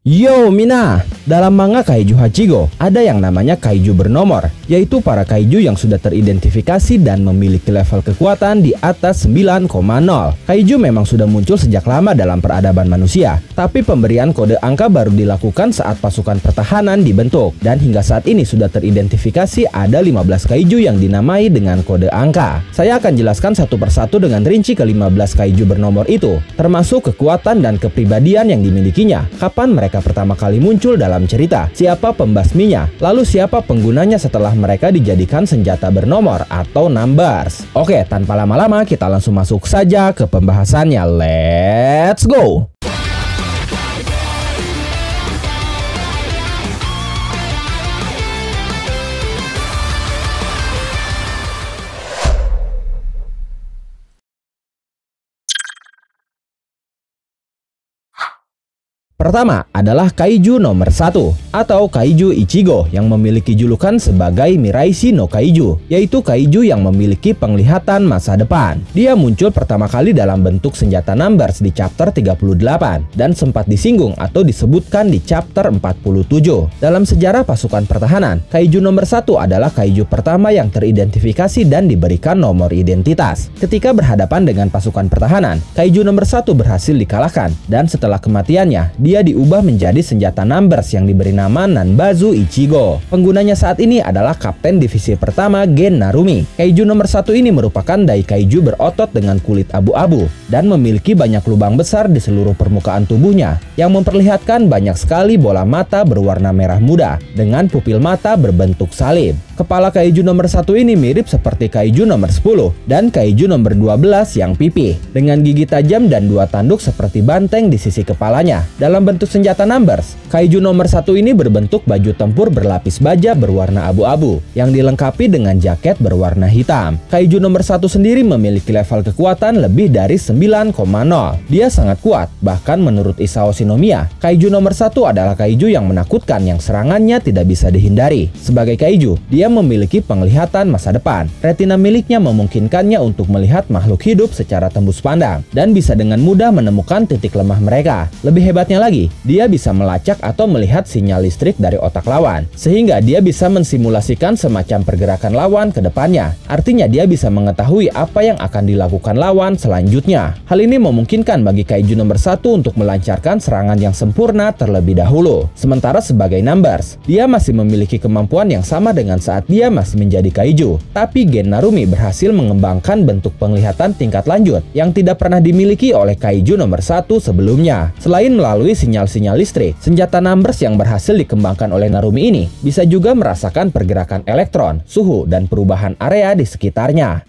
Yo Mina, dalam manga Kaiju Hachigo ada yang namanya kaiju bernomor, yaitu para kaiju yang sudah teridentifikasi dan memiliki level kekuatan di atas 9,0. Kaiju memang sudah muncul sejak lama dalam peradaban manusia, tapi pemberian kode angka baru dilakukan saat pasukan pertahanan dibentuk, dan hingga saat ini sudah teridentifikasi ada 15 kaiju yang dinamai dengan kode angka. Saya akan jelaskan satu persatu dengan rinci ke-15 kaiju bernomor itu, termasuk kekuatan dan kepribadian yang dimilikinya, kapan mereka pertama kali muncul dalam cerita, siapa pembasminya, lalu siapa penggunanya setelah mereka dijadikan senjata bernomor atau numbers. Oke, tanpa lama-lama kita langsung masuk saja ke pembahasannya. Let's go! Pertama adalah kaiju nomor 1 atau kaiju Ichigo yang memiliki julukan sebagai Miraishi no Kaiju, yaitu kaiju yang memiliki penglihatan masa depan. Dia muncul pertama kali dalam bentuk senjata numbers di chapter 38 dan sempat disinggung atau disebutkan di chapter 47. Dalam sejarah pasukan pertahanan, kaiju nomor 1 adalah kaiju pertama yang teridentifikasi dan diberikan nomor identitas. Ketika berhadapan dengan pasukan pertahanan, kaiju nomor 1 berhasil dikalahkan dan setelah kematiannya, dia diubah menjadi senjata numbers yang diberi nama Nanbazu Ichigo. Penggunanya saat ini adalah Kapten Divisi Pertama Gen Narumi. Kaiju nomor 1 ini merupakan Daikaiju berotot dengan kulit abu-abu dan memiliki banyak lubang besar di seluruh permukaan tubuhnya yang memperlihatkan banyak sekali bola mata berwarna merah muda dengan pupil mata berbentuk salib. Kepala kaiju nomor 1 ini mirip seperti kaiju nomor 10 dan kaiju nomor 12 yang pipih, dengan gigi tajam dan dua tanduk seperti banteng di sisi kepalanya. Dalam bentuk senjata numbers, kaiju nomor 1 ini berbentuk baju tempur berlapis baja berwarna abu-abu yang dilengkapi dengan jaket berwarna hitam. Kaiju nomor 1 sendiri memiliki level kekuatan lebih dari 9,0. Dia sangat kuat, bahkan menurut Isao Shinomiya, kaiju nomor 1 adalah kaiju yang menakutkan yang serangannya tidak bisa dihindari. Sebagai kaiju, dia memiliki penglihatan masa depan. Retina miliknya memungkinkannya untuk melihat makhluk hidup secara tembus pandang dan bisa dengan mudah menemukan titik lemah mereka. Lebih hebatnya lagi, dia bisa melacak atau melihat sinyal listrik dari otak lawan, sehingga dia bisa mensimulasikan semacam pergerakan lawan ke depannya. Artinya dia bisa mengetahui apa yang akan dilakukan lawan selanjutnya. Hal ini memungkinkan bagi kaiju nomor 1 untuk melancarkan serangan yang sempurna terlebih dahulu. Sementara sebagai numbers, dia masih memiliki kemampuan yang sama dengan saat dia masih menjadi kaiju. Tapi Gen Narumi berhasil mengembangkan bentuk penglihatan tingkat lanjut yang tidak pernah dimiliki oleh kaiju nomor 1 sebelumnya. Selain melalui sinyal-sinyal listrik, senjata numbers yang berhasil dikembangkan oleh Narumi ini bisa juga merasakan pergerakan elektron, suhu, dan perubahan area di sekitarnya.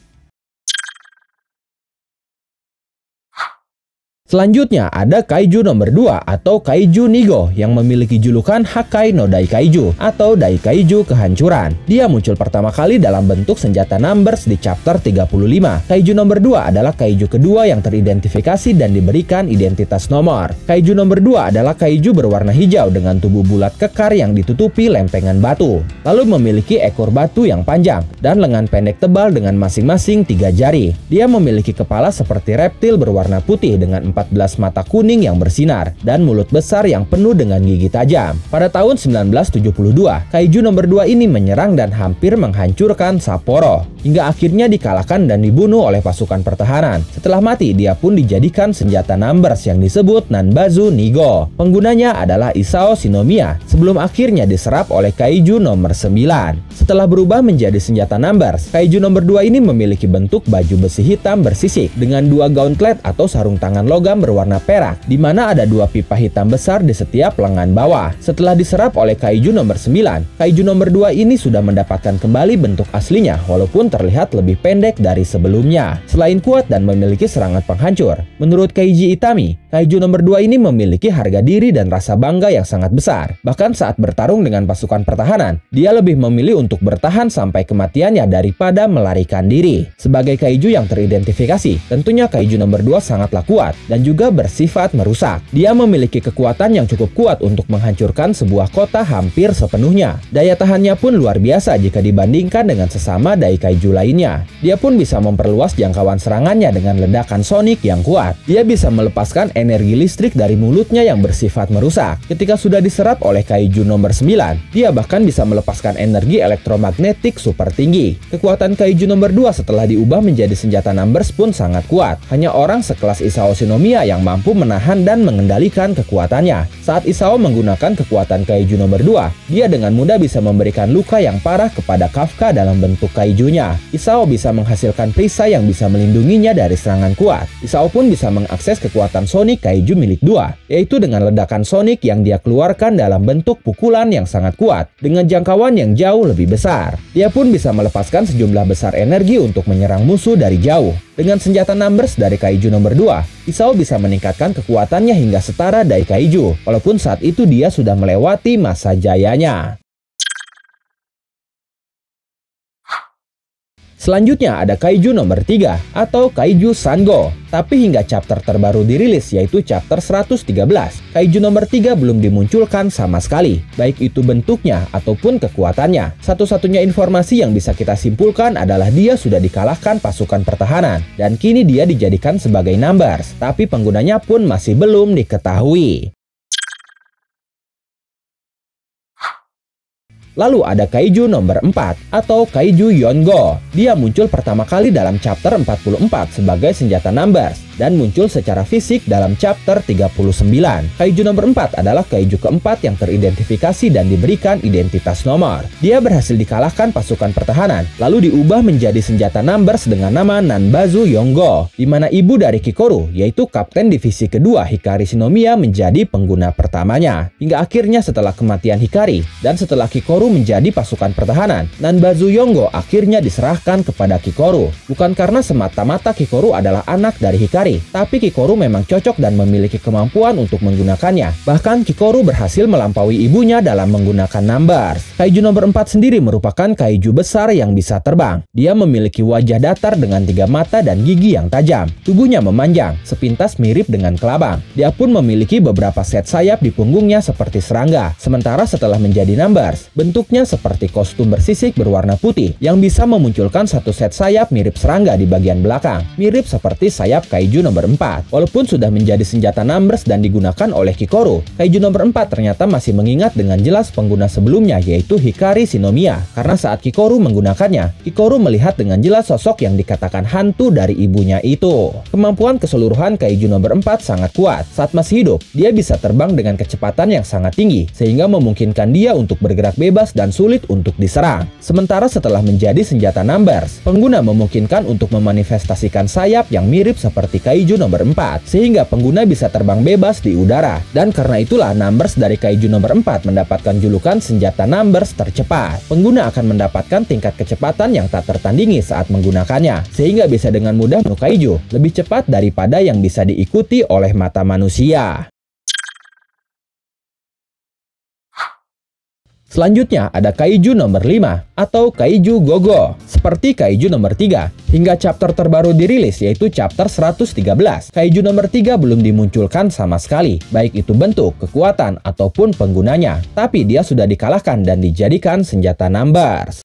Selanjutnya ada kaiju nomor 2 atau kaiju Nigo yang memiliki julukan Hakai no Daikaiju atau Daikaiju kehancuran. Dia muncul pertama kali dalam bentuk senjata numbers di chapter 35. Kaiju nomor 2 adalah kaiju kedua yang teridentifikasi dan diberikan identitas nomor. Kaiju nomor 2 adalah kaiju berwarna hijau dengan tubuh bulat kekar yang ditutupi lempengan batu, lalu memiliki ekor batu yang panjang dan lengan pendek tebal dengan masing-masing 3 jari. Dia memiliki kepala seperti reptil berwarna putih dengan 14 mata kuning yang bersinar dan mulut besar yang penuh dengan gigi tajam. Pada tahun 1972, kaiju nomor 2 ini menyerang dan hampir menghancurkan Sapporo, hingga akhirnya dikalahkan dan dibunuh oleh pasukan pertahanan. Setelah mati, dia pun dijadikan senjata numbers yang disebut Nanbazu Nigo. Penggunanya adalah Isao Shinomiya sebelum akhirnya diserap oleh kaiju nomor 9. Setelah berubah menjadi senjata numbers, kaiju nomor 2 ini memiliki bentuk baju besi hitam bersisik dengan 2 gauntlet atau sarung tangan logam berwarna perak, di mana ada 2 pipa hitam besar di setiap lengan bawah. Setelah diserap oleh kaiju nomor 9, kaiju nomor 2 ini sudah mendapatkan kembali bentuk aslinya walaupun terlihat lebih pendek dari sebelumnya. Selain kuat dan memiliki serangan penghancur, menurut Keiji Itami, kaiju nomor 2 ini memiliki harga diri dan rasa bangga yang sangat besar. Bahkan saat bertarung dengan pasukan pertahanan, dia lebih memilih untuk bertahan sampai kematiannya daripada melarikan diri. Sebagai kaiju yang teridentifikasi, tentunya kaiju nomor 2 sangatlah kuat dan juga bersifat merusak. Dia memiliki kekuatan yang cukup kuat untuk menghancurkan sebuah kota hampir sepenuhnya. Daya tahannya pun luar biasa jika dibandingkan dengan sesama Daikaiju lainnya. Dia pun bisa memperluas jangkauan serangannya dengan ledakan sonik yang kuat. Dia bisa melepaskan energi listrik dari mulutnya yang bersifat merusak. Ketika sudah diserap oleh Kaiju nomor 9, dia bahkan bisa melepaskan energi elektromagnetik super tinggi. Kekuatan Kaiju nomor 2 setelah diubah menjadi senjata numbers pun sangat kuat. Hanya orang sekelas Isao Shinomiya yang mampu menahan dan mengendalikan kekuatannya. Saat Isao menggunakan kekuatan Kaiju nomor 2, dia dengan mudah bisa memberikan luka yang parah kepada Kafka dalam bentuk Kaijunya. Isao bisa menghasilkan perisai yang bisa melindunginya dari serangan kuat. Isao pun bisa mengakses kekuatan Sonic Kaiju milik 2, yaitu dengan ledakan Sonic yang dia keluarkan dalam bentuk pukulan yang sangat kuat dengan jangkauan yang jauh lebih besar. Dia pun bisa melepaskan sejumlah besar energi untuk menyerang musuh dari jauh. Dengan senjata numbers dari Kaiju nomor 2, Isao bisa meningkatkan kekuatannya hingga setara Daikaiju, walaupun saat itu dia sudah melewati masa jayanya. Selanjutnya ada Kaiju nomor 3 atau Kaiju Sango. Tapi hingga chapter terbaru dirilis yaitu chapter 113, Kaiju nomor 3 belum dimunculkan sama sekali, baik itu bentuknya ataupun kekuatannya. Satu-satunya informasi yang bisa kita simpulkan adalah dia sudah dikalahkan pasukan pertahanan dan kini dia dijadikan sebagai numbers, tapi penggunanya pun masih belum diketahui. Lalu ada Kaiju nomor 4 atau Kaiju Yongo. Dia muncul pertama kali dalam chapter 44 sebagai senjata numbers dan muncul secara fisik dalam chapter 39. Kaiju nomor 4 adalah Kaiju keempat yang teridentifikasi dan diberikan identitas nomor. Dia berhasil dikalahkan pasukan pertahanan, lalu diubah menjadi senjata numbers dengan nama Nanbazu Yongo, di mana ibu dari Kikoru, yaitu Kapten Divisi kedua Hikari Shinomiya menjadi pengguna pertamanya. Hingga akhirnya setelah kematian Hikari dan setelah Kikoru menjadi pasukan pertahanan, Nanbazu Yongo akhirnya diserahkan kepada Kikoru. Bukan karena semata-mata Kikoru adalah anak dari Hikari, tapi Kikoru memang cocok dan memiliki kemampuan untuk menggunakannya. Bahkan Kikoru berhasil melampaui ibunya dalam menggunakan numbers. Kaiju nomor 4 sendiri merupakan kaiju besar yang bisa terbang. Dia memiliki wajah datar dengan 3 mata dan gigi yang tajam. Tubuhnya memanjang, sepintas mirip dengan kelabang. Dia pun memiliki beberapa set sayap di punggungnya seperti serangga. Sementara setelah menjadi numbers, bentuknya seperti kostum bersisik berwarna putih yang bisa memunculkan satu set sayap mirip serangga di bagian belakang, mirip seperti sayap Kaiju nomor 4. Walaupun sudah menjadi senjata numbers dan digunakan oleh Kikoru, Kaiju nomor 4 ternyata masih mengingat dengan jelas pengguna sebelumnya yaitu Hikari Shinomiya. Karena saat Kikoru menggunakannya, Kikoru melihat dengan jelas sosok yang dikatakan hantu dari ibunya itu. Kemampuan keseluruhan Kaiju nomor 4 sangat kuat. Saat masih hidup, dia bisa terbang dengan kecepatan yang sangat tinggi sehingga memungkinkan dia untuk bergerak bebas dan sulit untuk diserang. Sementara setelah menjadi senjata numbers, pengguna memungkinkan untuk memanifestasikan sayap yang mirip seperti Kaiju nomor 4 sehingga pengguna bisa terbang bebas di udara. Dan karena itulah numbers dari Kaiju nomor 4 mendapatkan julukan senjata numbers tercepat. Pengguna akan mendapatkan tingkat kecepatan yang tak tertandingi saat menggunakannya sehingga bisa dengan mudah membunuh Kaiju lebih cepat daripada yang bisa diikuti oleh mata manusia. Selanjutnya ada Kaiju nomor 5 atau Kaiju Gogo. Seperti Kaiju nomor 3, hingga chapter terbaru dirilis yaitu chapter 113, Kaiju nomor 3 belum dimunculkan sama sekali, baik itu bentuk, kekuatan, ataupun penggunanya. Tapi dia sudah dikalahkan dan dijadikan senjata numbers.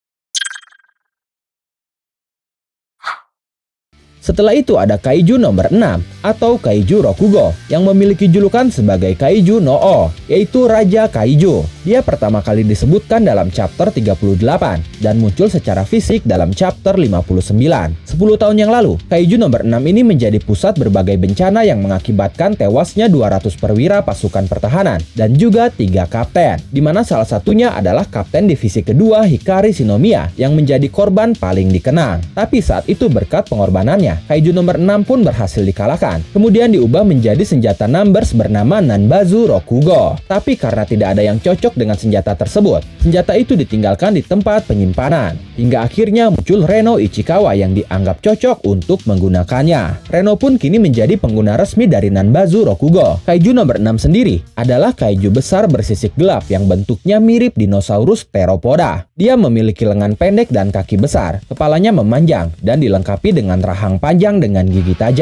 Setelah itu ada Kaiju nomor 6 atau Kaiju Rokugo yang memiliki julukan sebagai Kaiju no-O, yaitu Raja Kaiju. Dia pertama kali disebutkan dalam chapter 38 dan muncul secara fisik dalam chapter 59. 10 tahun yang lalu, Kaiju nomor 6 ini menjadi pusat berbagai bencana yang mengakibatkan tewasnya 200 perwira pasukan pertahanan dan juga 3 kapten, di mana salah satunya adalah Kapten Divisi kedua Hikari Shinomiya yang menjadi korban paling dikenang. Tapi saat itu berkat pengorbanannya, Kaiju nomor 6 pun berhasil dikalahkan. Kemudian diubah menjadi senjata numbers bernama Nanbazu Rokugo. Tapi karena tidak ada yang cocok dengan senjata tersebut, senjata itu ditinggalkan di tempat penyimpanan. Hingga akhirnya muncul Reno Ichikawa yang dianggap cocok untuk menggunakannya. Reno pun kini menjadi pengguna resmi dari Nanbazu Rokugo. Kaiju nomor 6 sendiri adalah kaiju besar bersisik gelap yang bentuknya mirip dinosaurus Theropoda. Dia memiliki lengan pendek dan kaki besar, kepalanya memanjang, dan dilengkapi dengan rahang panjang dengan gigi tajam.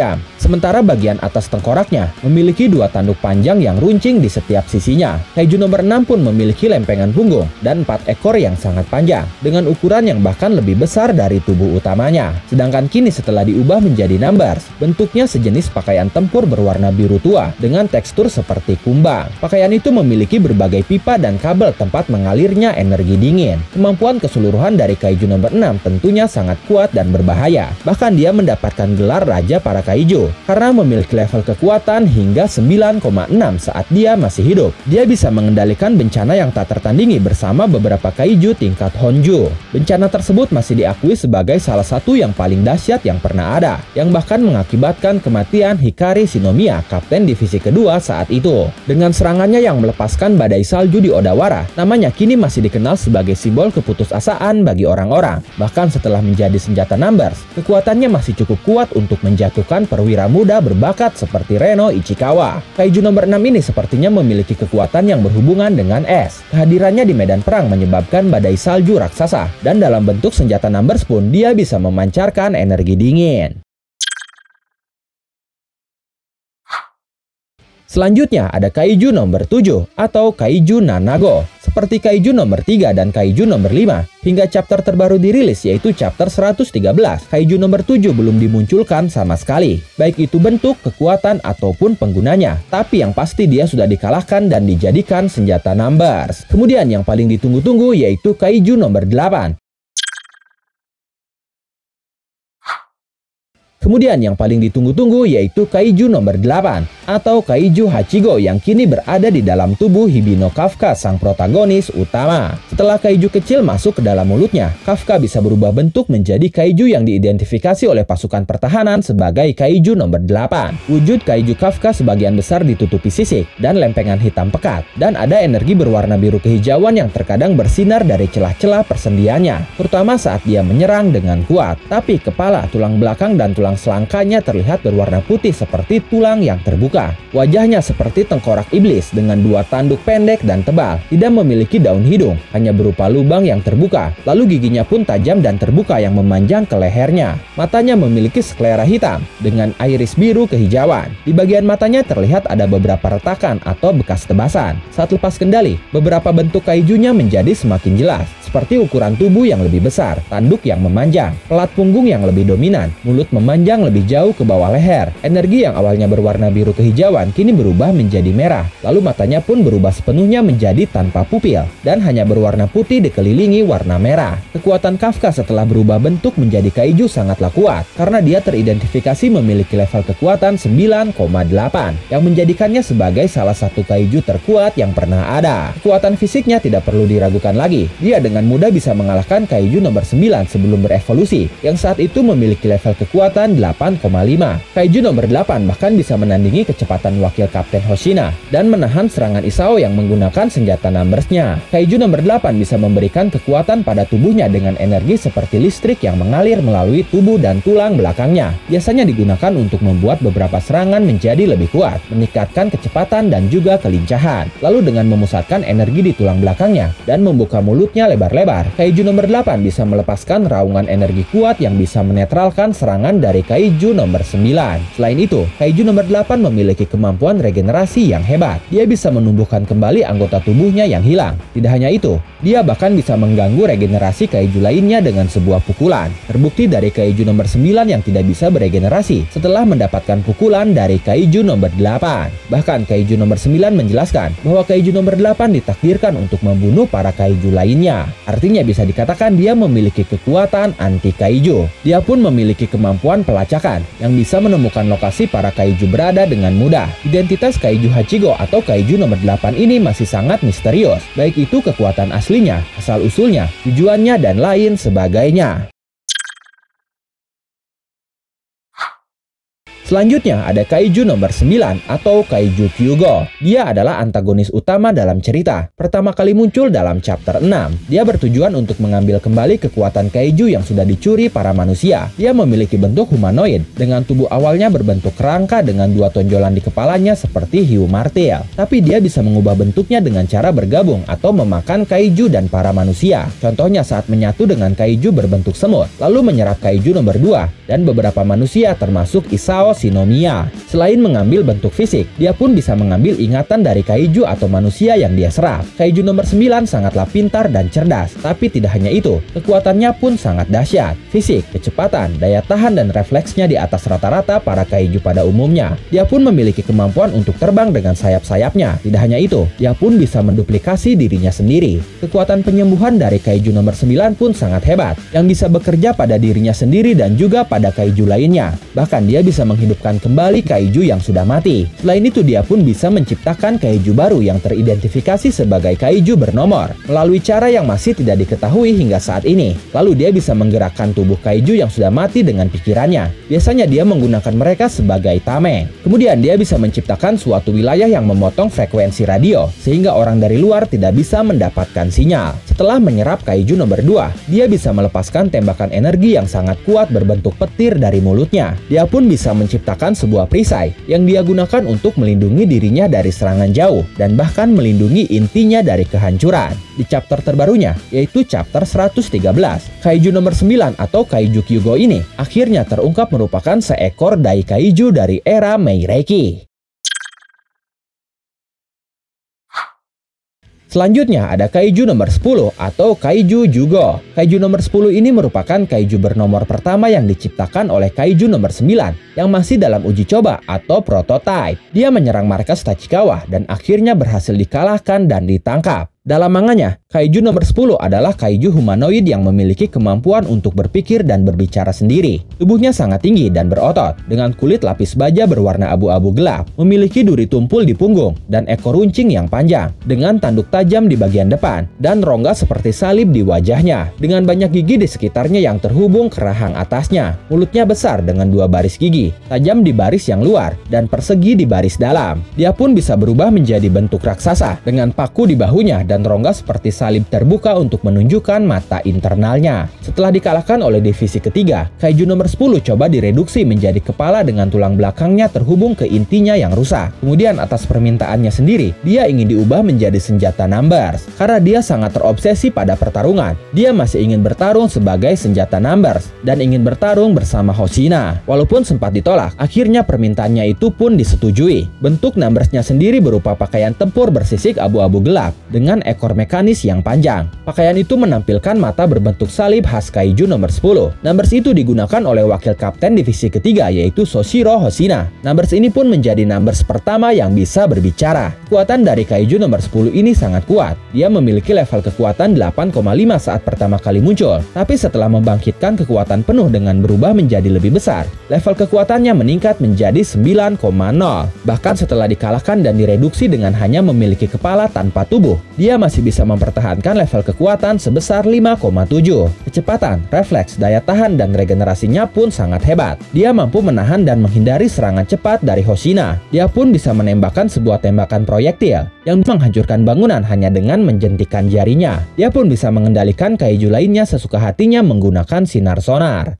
Sementara bagian atas tengkoraknya memiliki 2 tanduk panjang yang runcing di setiap sisinya. Kaiju nomor 6 pun memiliki lempengan punggung dan 4 ekor yang sangat panjang dengan ukuran yang bahkan lebih besar dari tubuh utamanya. Sedangkan kini setelah diubah menjadi Numbers, bentuknya sejenis pakaian tempur berwarna biru tua dengan tekstur seperti kumbang. Pakaian itu memiliki berbagai pipa dan kabel tempat mengalirnya energi dingin. Kemampuan keseluruhan dari Kaiju nomor 6 tentunya sangat kuat dan berbahaya. Bahkan dia mendapatkan gelar Raja para Kaiju karena memiliki level kekuatan hingga 9,6 saat dia masih hidup. Dia bisa mengendalikan bencana yang tak tertandingi bersama beberapa kaiju tingkat Honju. Bencana tersebut masih diakui sebagai salah satu yang paling dahsyat yang pernah ada, yang bahkan mengakibatkan kematian Hikari Shinomiya, kapten divisi kedua saat itu. Dengan serangannya yang melepaskan badai salju di Odawara, namanya kini masih dikenal sebagai simbol keputusasaan bagi orang-orang. Bahkan setelah menjadi senjata Numbers, kekuatannya masih cukup kuat untuk menjatuhkan perwira muda berbakat seperti Reno Ichikawa. Kaiju nomor 6 ini sepertinya memiliki kekuatan yang berhubungan dengan es. Kehadirannya di medan perang menyebabkan badai salju raksasa, dan dalam bentuk senjata Numbers pun dia bisa memancarkan energi dingin. Selanjutnya ada Kaiju nomor 7 atau Kaiju Nanago. Seperti Kaiju nomor 3 dan Kaiju nomor 5, hingga chapter terbaru dirilis yaitu chapter 113, Kaiju nomor 7 belum dimunculkan sama sekali. Baik itu bentuk, kekuatan, ataupun penggunanya. Tapi yang pasti dia sudah dikalahkan dan dijadikan senjata Numbers. Kemudian yang paling ditunggu-tunggu yaitu Kaiju nomor 8. Kemudian yang paling ditunggu-tunggu yaitu Kaiju nomor 8 atau Kaiju Hachigo yang kini berada di dalam tubuh Hibino Kafka, sang protagonis utama. Setelah kaiju kecil masuk ke dalam mulutnya, Kafka bisa berubah bentuk menjadi kaiju yang diidentifikasi oleh pasukan pertahanan sebagai Kaiju nomor 8. Wujud Kaiju Kafka sebagian besar ditutupi sisik dan lempengan hitam pekat, dan ada energi berwarna biru kehijauan yang terkadang bersinar dari celah-celah persendiannya, terutama saat dia menyerang dengan kuat. Tapi kepala, tulang belakang, dan tulang selangkanya terlihat berwarna putih seperti tulang yang terbuka. Wajahnya seperti tengkorak iblis dengan 2 tanduk pendek dan tebal, tidak memiliki daun hidung, hanya berupa lubang yang terbuka. Lalu giginya pun tajam dan terbuka yang memanjang ke lehernya. Matanya memiliki sklera hitam dengan iris biru kehijauan. Di bagian matanya terlihat ada beberapa retakan atau bekas tebasan. Saat lepas kendali, beberapa bentuk kaijunya menjadi semakin jelas, seperti ukuran tubuh yang lebih besar, tanduk yang memanjang, pelat punggung yang lebih dominan, mulut memanjang lebih jauh ke bawah leher. Energi yang awalnya berwarna biru kehijauan kini berubah menjadi merah, lalu matanya pun berubah sepenuhnya menjadi tanpa pupil dan hanya berwarna putih dikelilingi warna merah. Kekuatan Kafka setelah berubah bentuk menjadi kaiju sangatlah kuat karena dia teridentifikasi memiliki level kekuatan 9,8 yang menjadikannya sebagai salah satu kaiju terkuat yang pernah ada. Kekuatan fisiknya tidak perlu diragukan lagi. Dia dengan mudah bisa mengalahkan kaiju nomor 9 sebelum berevolusi yang saat itu memiliki level kekuatan 8,5. Kaiju nomor 8 bahkan bisa menandingi kecepatan wakil Kapten Hoshina dan menahan serangan Isao yang menggunakan senjata Numbers-nya. Kaiju nomor 8 bisa memberikan kekuatan pada tubuhnya dengan energi seperti listrik yang mengalir melalui tubuh dan tulang belakangnya. Biasanya digunakan untuk membuat beberapa serangan menjadi lebih kuat, meningkatkan kecepatan dan juga kelincahan. Lalu dengan memusatkan energi di tulang belakangnya dan membuka mulutnya lebar-lebar, Kaiju nomor 8 bisa melepaskan raungan energi kuat yang bisa menetralkan serangan dari Kaiju nomor 9. Selain itu, Kaiju nomor 8 memiliki kemampuan regenerasi yang hebat. Dia bisa menumbuhkan kembali anggota tubuhnya yang hilang. Tidak hanya itu, dia bahkan bisa mengganggu regenerasi kaiju lainnya dengan sebuah pukulan. Terbukti dari Kaiju nomor 9 yang tidak bisa beregenerasi setelah mendapatkan pukulan dari Kaiju nomor 8. Bahkan Kaiju nomor 9 menjelaskan bahwa Kaiju nomor 8 ditakdirkan untuk membunuh para kaiju lainnya. Artinya bisa dikatakan dia memiliki kekuatan anti kaiju. Dia pun memiliki kemampuan pelacakan yang bisa menemukan lokasi para kaiju berada dengan mudah. Identitas Kaiju Hachigo atau Kaiju nomor 8 ini masih sangat misterius, baik itu kekuatan aslinya, asal-usulnya, tujuannya, dan lain sebagainya. Selanjutnya ada Kaiju nomor 9 atau Kaiju Kyugo. Dia adalah antagonis utama dalam cerita. Pertama kali muncul dalam chapter 6. Dia bertujuan untuk mengambil kembali kekuatan kaiju yang sudah dicuri para manusia. Dia memiliki bentuk humanoid dengan tubuh awalnya berbentuk kerangka dengan 2 tonjolan di kepalanya seperti hiu martil. Tapi dia bisa mengubah bentuknya dengan cara bergabung atau memakan kaiju dan para manusia. Contohnya saat menyatu dengan kaiju berbentuk semut, lalu menyerap Kaiju nomor 2 dan beberapa manusia termasuk Isao Shinomiya. Selain mengambil bentuk fisik, dia pun bisa mengambil ingatan dari kaiju atau manusia yang dia serap. Kaiju nomor 9 sangatlah pintar dan cerdas, tapi tidak hanya itu, kekuatannya pun sangat dahsyat. Fisik, kecepatan, daya tahan dan refleksnya di atas rata-rata para kaiju pada umumnya. Dia pun memiliki kemampuan untuk terbang dengan sayap-sayapnya. Tidak hanya itu, dia pun bisa menduplikasi dirinya sendiri. Kekuatan penyembuhan dari kaiju nomor 9 pun sangat hebat, yang bisa bekerja pada dirinya sendiri dan juga pada kaiju lainnya. Bahkan dia bisa menghidupkan kembali kaiju yang sudah mati. Selain itu, dia pun bisa menciptakan kaiju baru yang teridentifikasi sebagai kaiju bernomor melalui cara yang masih tidak diketahui hingga saat ini. Lalu dia bisa menggerakkan tubuh kaiju yang sudah mati dengan pikirannya. Biasanya dia menggunakan mereka sebagai tameng. Kemudian dia bisa menciptakan suatu wilayah yang memotong frekuensi radio sehingga orang dari luar tidak bisa mendapatkan sinyal. Setelah menyerap kaiju nomor 2, dia bisa melepaskan tembakan energi yang sangat kuat berbentuk petir dari mulutnya. Dia pun bisa menciptakan sebuah perisai yang dia gunakan untuk melindungi dirinya dari serangan jauh dan bahkan melindungi intinya dari kehancuran. Di chapter terbarunya, yaitu chapter 113, kaiju nomor 9 atau kaiju Kyugo ini akhirnya terungkap merupakan seekor dai kaiju dari era Meireki. Selanjutnya ada kaiju nomor 10 atau kaiju Jugo. Kaiju nomor 10 ini merupakan kaiju bernomor pertama yang diciptakan oleh kaiju nomor 9 yang masih dalam uji coba atau prototype. Dia menyerang markas Tachikawa dan akhirnya berhasil dikalahkan dan ditangkap. Dalam manganya, kaiju nomor 10 adalah kaiju humanoid yang memiliki kemampuan untuk berpikir dan berbicara sendiri. Tubuhnya sangat tinggi dan berotot, dengan kulit lapis baja berwarna abu-abu gelap, memiliki duri tumpul di punggung, dan ekor runcing yang panjang, dengan tanduk tajam di bagian depan, dan rongga seperti salib di wajahnya, dengan banyak gigi di sekitarnya yang terhubung ke rahang atasnya. Mulutnya besar dengan 2 baris gigi, tajam di baris yang luar, dan persegi di baris dalam. Dia pun bisa berubah menjadi bentuk raksasa, dengan paku di bahunya dan rongga seperti salib terbuka untuk menunjukkan mata internalnya. Setelah dikalahkan oleh divisi ketiga, kaiju nomor 10 coba direduksi menjadi kepala dengan tulang belakangnya terhubung ke intinya yang rusak. Kemudian atas permintaannya sendiri, dia ingin diubah menjadi senjata numbers. Karena dia sangat terobsesi pada pertarungan, dia masih ingin bertarung sebagai senjata numbers dan ingin bertarung bersama Hoshina. Walaupun sempat ditolak, akhirnya permintaannya itu pun disetujui. Bentuk numbersnya sendiri berupa pakaian tempur bersisik abu-abu gelap dengan ekor mekanis yang panjang. Pakaian itu menampilkan mata berbentuk salib khas kaiju nomor 10. Numbers itu digunakan oleh wakil kapten divisi ketiga yaitu Soshiro Hoshina. Numbers ini pun menjadi numbers pertama yang bisa berbicara. Kekuatan dari kaiju nomor 10 ini sangat kuat. Dia memiliki level kekuatan 8,5 saat pertama kali muncul, tapi setelah membangkitkan kekuatan penuh dengan berubah menjadi lebih besar, level kekuatannya meningkat menjadi 9,0. Bahkan setelah dikalahkan dan direduksi dengan hanya memiliki kepala tanpa tubuh, dia masih bisa mempertahankan level kekuatan sebesar 5,7. Kecepatan, refleks, daya tahan, dan regenerasinya pun sangat hebat. Dia mampu menahan dan menghindari serangan cepat dari Hoshina. Dia pun bisa menembakkan sebuah tembakan proyektil yang menghancurkan bangunan hanya dengan menjentikan jarinya. Dia pun bisa mengendalikan kaiju lainnya sesuka hatinya menggunakan sinar sonar.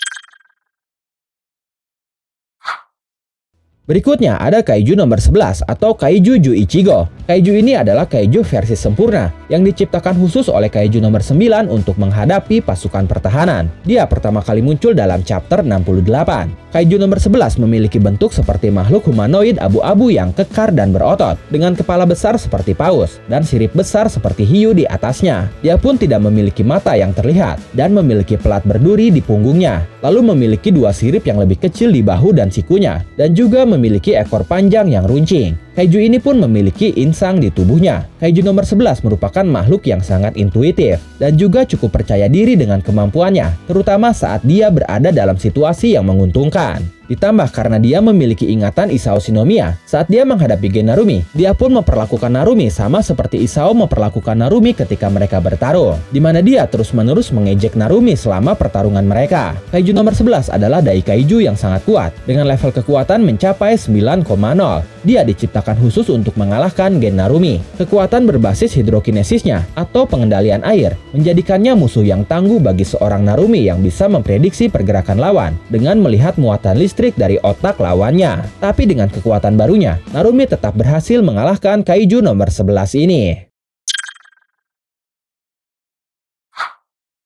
Berikutnya ada kaiju nomor 11 atau kaiju Ju Ichigo. Kaiju ini adalah kaiju versi sempurna yang diciptakan khusus oleh kaiju nomor 9 untuk menghadapi pasukan pertahanan. Dia pertama kali muncul dalam chapter 68. Kaiju nomor 11 memiliki bentuk seperti makhluk humanoid abu-abu yang kekar dan berotot, dengan kepala besar seperti paus dan sirip besar seperti hiu di atasnya. Dia pun tidak memiliki mata yang terlihat dan memiliki pelat berduri di punggungnya, lalu memiliki 2 sirip yang lebih kecil di bahu dan sikunya, dan juga memiliki ekor panjang yang runcing. Kaiju ini pun memiliki insang di tubuhnya. Kaiju nomor 11 merupakan makhluk yang sangat intuitif dan juga cukup percaya diri dengan kemampuannya, terutama saat dia berada dalam situasi yang menguntungkan. Ditambah karena dia memiliki ingatan Isao Shinomiya saat dia menghadapi Gen Narumi, dia pun memperlakukan Narumi sama seperti Isao memperlakukan Narumi ketika mereka bertarung, di mana dia terus-menerus mengejek Narumi selama pertarungan mereka. Kaiju nomor 11 adalah dai kaiju yang sangat kuat dengan level kekuatan mencapai 9,0. Dia diciptakan khusus untuk mengalahkan Gen Narumi. Kekuatan berbasis hidrokinesisnya atau pengendalian air menjadikannya musuh yang tangguh bagi seorang Narumi yang bisa memprediksi pergerakan lawan dengan melihat muatan listrik dari otak lawannya. Tapi dengan kekuatan barunya, Narumi tetap berhasil mengalahkan kaiju nomor 11 ini.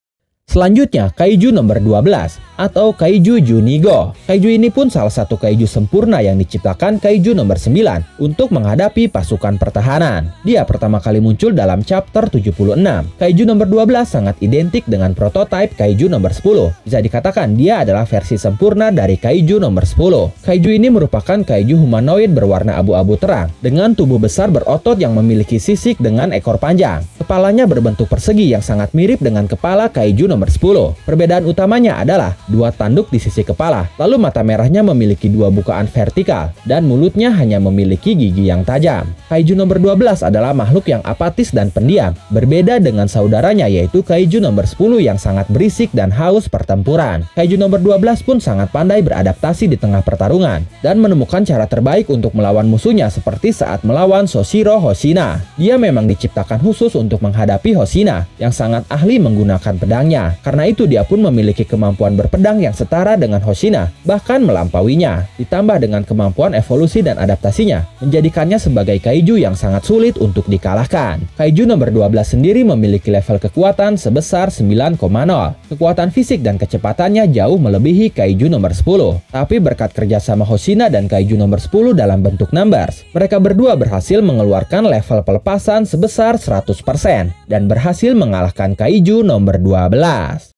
Selanjutnya, kaiju nomor 12 atau kaiju Junigo. Kaiju ini pun salah satu kaiju sempurna yang diciptakan kaiju nomor 9 untuk menghadapi pasukan pertahanan. Dia pertama kali muncul dalam chapter 76. Kaiju nomor 12 sangat identik dengan prototipe kaiju nomor 10. Bisa dikatakan dia adalah versi sempurna dari kaiju nomor 10. Kaiju ini merupakan kaiju humanoid berwarna abu-abu terang dengan tubuh besar berotot yang memiliki sisik dengan ekor panjang. Kepalanya berbentuk persegi yang sangat mirip dengan kepala kaiju nomor 10. Perbedaan utamanya adalah dua tanduk di sisi kepala, lalu mata merahnya memiliki dua bukaan vertikal, dan mulutnya hanya memiliki gigi yang tajam. Kaiju nomor 12 adalah makhluk yang apatis dan pendiam, berbeda dengan saudaranya yaitu kaiju nomor 10 yang sangat berisik dan haus pertempuran. Kaiju nomor 12 pun sangat pandai beradaptasi di tengah pertarungan, dan menemukan cara terbaik untuk melawan musuhnya seperti saat melawan Soshiro Hoshina. Dia memang diciptakan khusus untuk menghadapi Hoshina, yang sangat ahli menggunakan pedangnya. Karena itu dia pun memiliki kemampuan berpedang yang setara dengan Hoshina, bahkan melampauinya. Ditambah dengan kemampuan evolusi dan adaptasinya, menjadikannya sebagai kaiju yang sangat sulit untuk dikalahkan. Kaiju nomor 12 sendiri memiliki level kekuatan sebesar 9,0. Kekuatan fisik dan kecepatannya jauh melebihi kaiju nomor 10. Tapi berkat kerjasama Hoshina dan kaiju nomor 10 dalam bentuk numbers, mereka berdua berhasil mengeluarkan level pelepasan sebesar 100% dan berhasil mengalahkan kaiju nomor 12.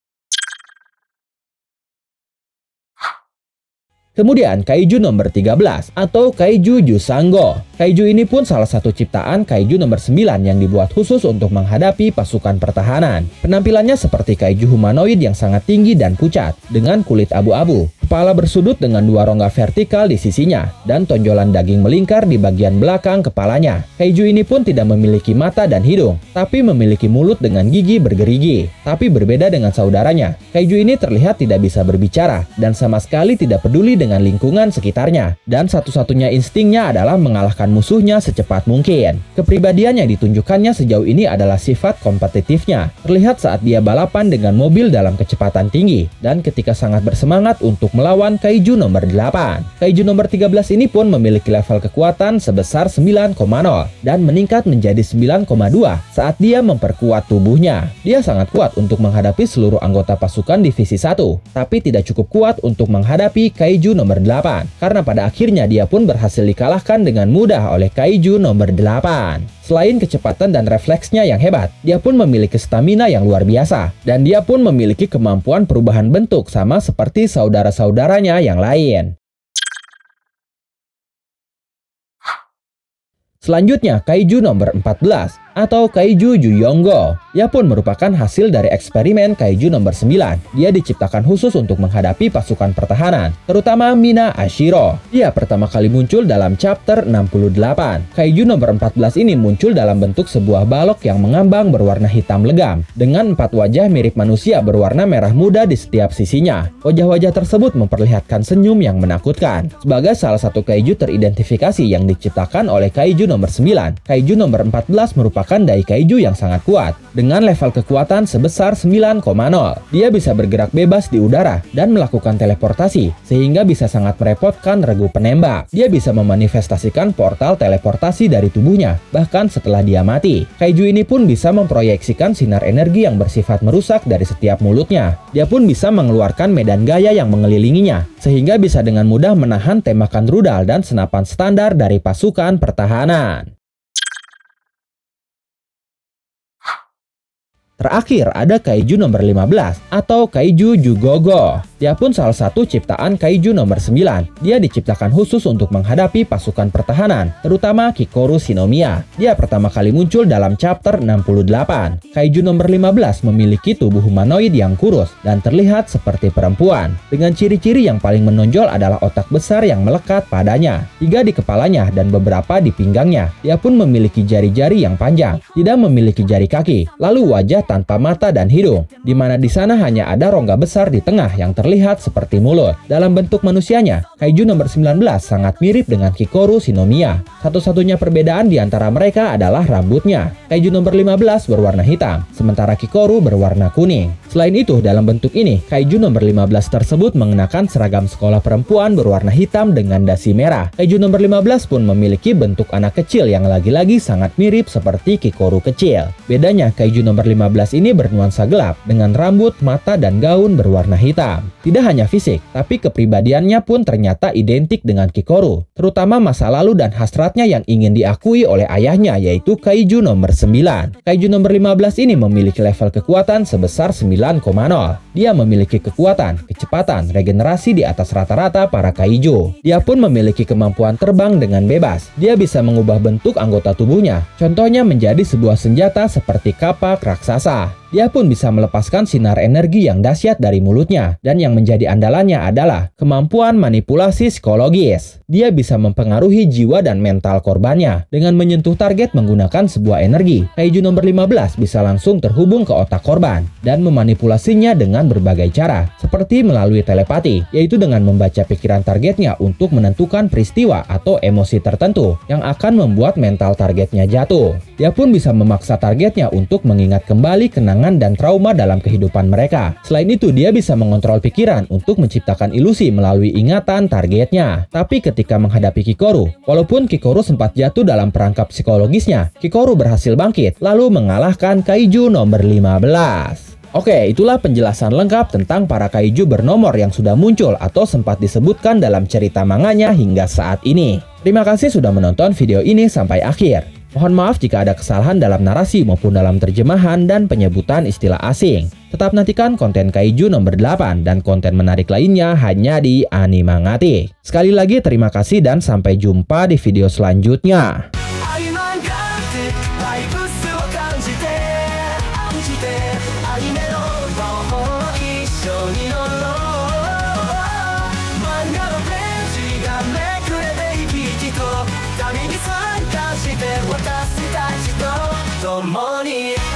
Kemudian kaiju nomor 13 atau kaiju Jusango. Kaiju ini pun salah satu ciptaan kaiju nomor 9 yang dibuat khusus untuk menghadapi pasukan pertahanan. Penampilannya seperti kaiju humanoid yang sangat tinggi dan pucat dengan kulit abu-abu. Kepala bersudut dengan dua rongga vertikal di sisinya dan tonjolan daging melingkar di bagian belakang kepalanya. Kaiju ini pun tidak memiliki mata dan hidung, tapi memiliki mulut dengan gigi bergerigi. Tapi berbeda dengan saudaranya, kaiju ini terlihat tidak bisa berbicara dan sama sekali tidak peduli dengan lingkungan sekitarnya. Dan satu-satunya instingnya adalah mengalahkan musuhnya secepat mungkin. Kepribadian yang ditunjukkannya sejauh ini adalah sifat kompetitifnya. Terlihat saat dia balapan dengan mobil dalam kecepatan tinggi dan ketika sangat bersemangat untuk melawan kaiju nomor 8. Kaiju nomor 13 ini pun memiliki level kekuatan sebesar 9,0 dan meningkat menjadi 9,2 saat dia memperkuat tubuhnya. Dia sangat kuat untuk menghadapi seluruh anggota pasukan divisi 1, tapi tidak cukup kuat untuk menghadapi kaiju nomor 8 karena pada akhirnya dia pun berhasil dikalahkan dengan mudah oleh kaiju nomor 8. Selain kecepatan dan refleksnya yang hebat, dia pun memiliki stamina yang luar biasa. Dan dia pun memiliki kemampuan perubahan bentuk sama seperti saudara-saudaranya yang lain. Selanjutnya, kaiju nomor 14 atau kaiju Juyongo. Ia pun merupakan hasil dari eksperimen kaiju nomor 9. Dia diciptakan khusus untuk menghadapi pasukan pertahanan, terutama Mina Ashiro. Dia pertama kali muncul dalam chapter 68. Kaiju nomor 14 ini muncul dalam bentuk sebuah balok yang mengambang berwarna hitam legam, dengan 4 wajah mirip manusia berwarna merah muda di setiap sisinya. Wajah-wajah tersebut memperlihatkan senyum yang menakutkan. Sebagai salah satu kaiju teridentifikasi yang diciptakan oleh kaiju nomor 9, kaiju nomor 14 merupakan dai kaiju yang sangat kuat dengan level kekuatan sebesar 9,0. Dia bisa bergerak bebas di udara dan melakukan teleportasi sehingga bisa sangat merepotkan regu penembak. Dia bisa memanifestasikan portal teleportasi dari tubuhnya bahkan setelah dia mati. Kaiju ini pun bisa memproyeksikan sinar energi yang bersifat merusak dari setiap mulutnya. Dia pun bisa mengeluarkan medan gaya yang mengelilinginya sehingga bisa dengan mudah menahan tembakan rudal dan senapan standar dari pasukan pertahanan. Terakhir ada kaiju nomor 15 atau kaiju Jugogo. Dia pun salah satu ciptaan kaiju nomor 9. Dia diciptakan khusus untuk menghadapi pasukan pertahanan, terutama Kikoru Shinomiya. Dia pertama kali muncul dalam chapter 68. Kaiju nomor 15 memiliki tubuh humanoid yang kurus dan terlihat seperti perempuan. Dengan ciri-ciri yang paling menonjol adalah otak besar yang melekat padanya, 3 di kepalanya dan beberapa di pinggangnya. Dia pun memiliki jari-jari yang panjang, tidak memiliki jari kaki, lalu wajah tanpa mata dan hidung, di mana di sana hanya ada rongga besar di tengah yang terlihat seperti mulut. Dalam bentuk manusianya, kaiju nomor 19 sangat mirip dengan Kikoru Shinomiya. Satu-satunya perbedaan di antara mereka adalah rambutnya. Kaiju nomor 15 berwarna hitam, sementara Kikoru berwarna kuning. Selain itu, dalam bentuk ini, Kaiju nomor 15 tersebut mengenakan seragam sekolah perempuan berwarna hitam dengan dasi merah. Kaiju nomor 15 pun memiliki bentuk anak kecil yang lagi-lagi sangat mirip seperti Kikoru kecil. Bedanya, Kaiju nomor 15 ini bernuansa gelap dengan rambut, mata, dan gaun berwarna hitam. Tidak hanya fisik, tapi kepribadiannya pun ternyata identik dengan Kikoru, terutama masa lalu dan hasratnya yang ingin diakui oleh ayahnya, yaitu Kaiju nomor 9. Kaiju nomor 15 ini memiliki level kekuatan sebesar 9,0. Dia memiliki kekuatan, kecepatan, regenerasi di atas rata-rata para Kaiju. Dia pun memiliki kemampuan terbang dengan bebas. Dia bisa mengubah bentuk anggota tubuhnya, contohnya menjadi sebuah senjata seperti kapak raksasa. Dia pun bisa melepaskan sinar energi yang dahsyat dari mulutnya, dan yang menjadi andalannya adalah kemampuan manipulasi psikologis. Dia bisa mempengaruhi jiwa dan mental korbannya dengan menyentuh target menggunakan sebuah energi. Kaiju nomor 15 bisa langsung terhubung ke otak korban dan memanipulasinya dengan berbagai cara, seperti melalui telepati, yaitu dengan membaca pikiran targetnya untuk menentukan peristiwa atau emosi tertentu yang akan membuat mental targetnya jatuh. Dia pun bisa memaksa targetnya untuk mengingat kembali kenangan dan trauma dalam kehidupan mereka. Selain itu, dia bisa mengontrol pikiran untuk menciptakan ilusi melalui ingatan targetnya. Tapi ketika menghadapi Kikoru, walaupun Kikoru sempat jatuh dalam perangkap psikologisnya, Kikoru berhasil bangkit lalu mengalahkan Kaiju nomor 15. Oke, itulah penjelasan lengkap tentang para Kaiju bernomor yang sudah muncul atau sempat disebutkan dalam cerita manganya hingga saat ini. Terima kasih sudah menonton video ini sampai akhir. Mohon maaf jika ada kesalahan dalam narasi maupun dalam terjemahan dan penyebutan istilah asing. Tetap nantikan konten Kaiju nomor 8 dan konten menarik lainnya hanya di Animangatik. Sekali lagi terima kasih dan sampai jumpa di video selanjutnya. Money